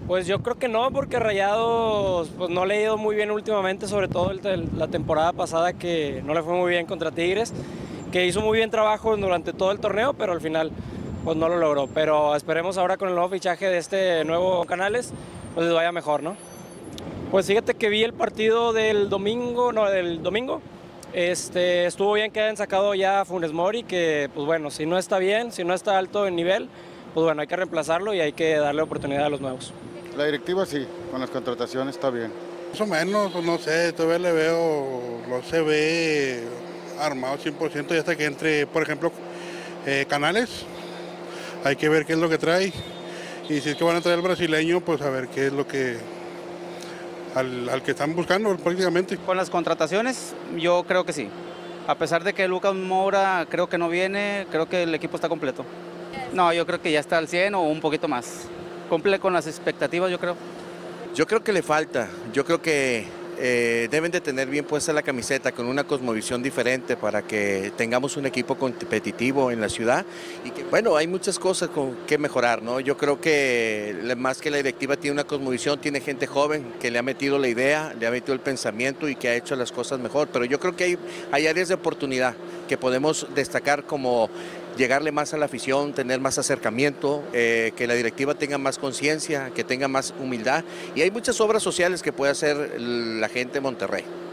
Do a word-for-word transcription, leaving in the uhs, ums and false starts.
Pues yo creo que no, porque Rayados pues no le ha ido muy bien últimamente, sobre todo el- el- la temporada pasada que no le fue muy bien contra Tigres, que hizo muy bien trabajo durante todo el torneo, pero al final pues no lo logró. Pero esperemos ahora con el nuevo fichaje de este nuevo Canales, pues les vaya mejor, ¿no? Pues fíjate que vi el partido del domingo, no, del domingo. Este, estuvo bien que hayan sacado ya a Funes Mori, que pues bueno, si no está bien, si no está alto en nivel, pues bueno, hay que reemplazarlo y hay que darle oportunidad a los nuevos. La directiva sí, con las contrataciones está bien. Más o menos, pues, no sé, todavía le veo, no se ve armado cien por ciento y hasta que entre, por ejemplo, eh, Canales, hay que ver qué es lo que trae. Y si es que van a traer al brasileño, pues a ver qué es lo que, al, al que están buscando prácticamente. Con las contrataciones, yo creo que sí. A pesar de que Lucas Moura creo que no viene, creo que el equipo está completo. No, yo creo que ya está al cien o un poquito más. Cumple con las expectativas, yo creo. Yo creo que le falta, yo creo que eh, deben de tener bien puesta la camiseta con una cosmovisión diferente para que tengamos un equipo competitivo en la ciudad y que bueno, hay muchas cosas con que mejorar, ¿no? Yo creo que más que la directiva tiene una cosmovisión, tiene gente joven que le ha metido la idea, le ha metido el pensamiento y que ha hecho las cosas mejor, pero yo creo que hay, hay áreas de oportunidad que podemos destacar como llegarle más a la afición, tener más acercamiento, eh, que la directiva tenga más conciencia, que tenga más humildad y hay muchas obras sociales que puede hacer la gente de Monterrey.